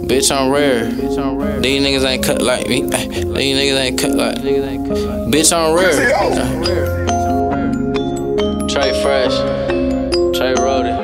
Bitch, I'm rare. These niggas ain't cut like me. These niggas ain't cut like me. Bitch, I'm rare. Trey Fresh. Trey Roddy.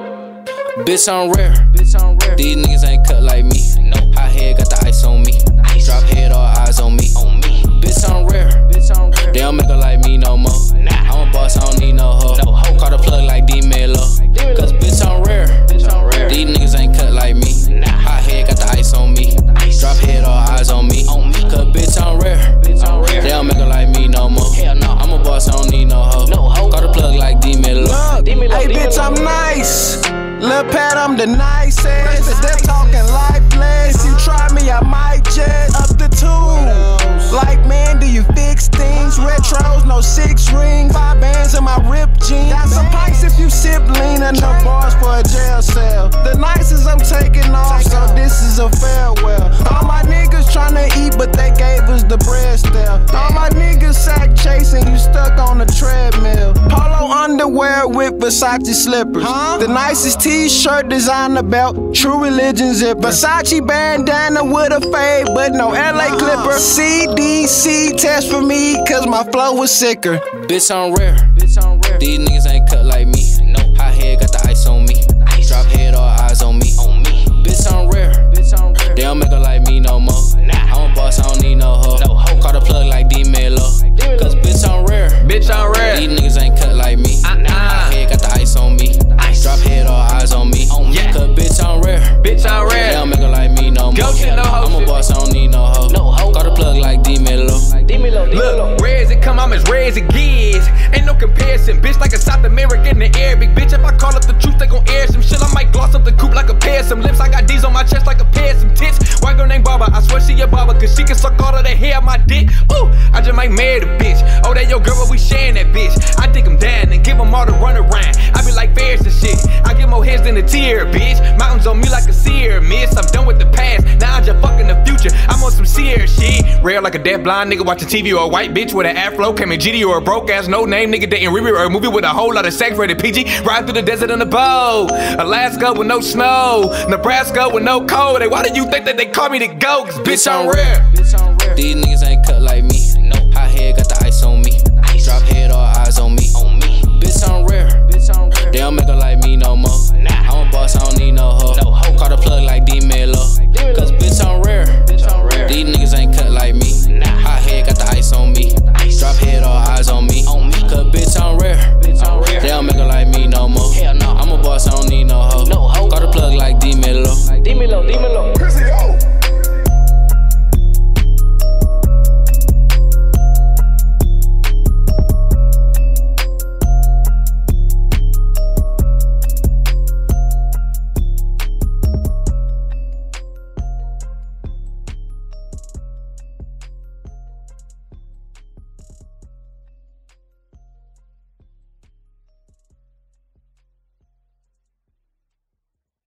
Bitch, I'm rare. These niggas ain't cut like me. High head got the ice on me. Drop head, all eyes on me. Bitch, I'm rare. They don't make her like me no more. I'm a boss, I don't need no hoe. Call the plug like D-Melo. Cause bitch, I'm rare. These niggas ain't cut like me. High head got the ice on me. Drop head, all eyes on me. Cause bitch, I'm rare. They don't make her like me no more. I'm a boss, I don't need no hoe. Call the plug like D-Melo. Hey bitch, I'm nice. Lil' Pat, I'm the nicest. They're talking lifeless. You try me, I might just up the two. Like, man, do you fix things? Retros, no 6 rings. 5 bands in my ripped jeans. Got some pints if you sip lean and no bars for a jail cell. The nicest I'm taking off, so this is a farewell. All my niggas tryna eat, but they gave us the bread still. All my niggas sack chasing, you stuck on the treadmill. Polo underwear with Versace slippers. The nicest t-shirt, designer belt, True Religion zipper. Versace bandana with a fade, but no LA Clipper. CDC test for me, cause my flow was sicker. Bitch, I'm rare. These niggas ain't cut like me. High head got the ice on me. Drop head, all eyes on me. Bitch, I'm rare. They don't make her like me no more. I'm a boss, I don't need no hoe. Call the plug like D-Melo. Cause bitch, I'm rare. Bitch, I'm rare. These niggas ain't cut like me. High head got the ice on me. Drop head, all eyes on me. Cause bitch, I'm rare. Bitch, I'm rare. They don't make her like me no more. I'm a boss, I don't need no hoe. Call the plug like D-Melo. Look, rare as it come, I'm as rare as it gets. Ain't no comparison, bitch, like a South American in the Arabic. Bitch, if I call up the truth, they gon' air some shit. I might gloss up the coupe like a pair of some lips. I got D's on my chest like a pair of some tits. White girl named Baba, I swear she a barber, cause she can suck all of the hair on my dick. Ooh, I just might marry the bitch. Oh, that your girl, but we sharing that bitch. I dig them down and give them all the run around. I be like Ferris and shit. I get more heads than a tear, bitch. Mountains on me like a Sierra miss. I'm done with the past, now I'm just fucking the future. I'm on some Sierra shit. Rare like a deaf blind nigga watching TV, or a white bitch with an afro. Came in GD, or a broke ass no name nigga dating Riri, or a movie with a whole lot of sex rated PG. Ride through the desert in a boat. Alaska with no snow. Nebraska with no cold. Hey, why do you think that they call me the GOAT? Cause bitch, I'm rare. These niggas ain't cut